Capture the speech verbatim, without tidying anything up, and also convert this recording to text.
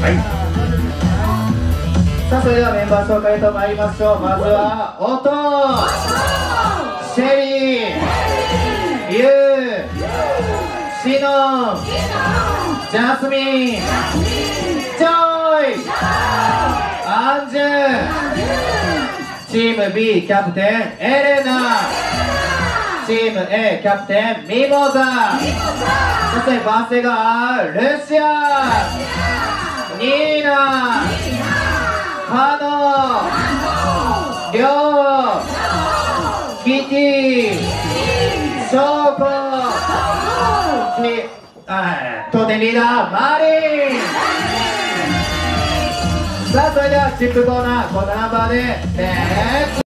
はい。さあそれではメンバー紹介と参りましょう。まずは音、シェリー、ユウ、シノン、ジャスミン、ジョイ、アンジュ、チーム B キャプテンエレナ、チーム A キャプテンミモザ、そしてバスがルシア、ニーナ、カノ、リョウ、キティ、ショウコ、きあ当店リーダーマリン。さあそれではチップコーナーこのナンバーでレッツ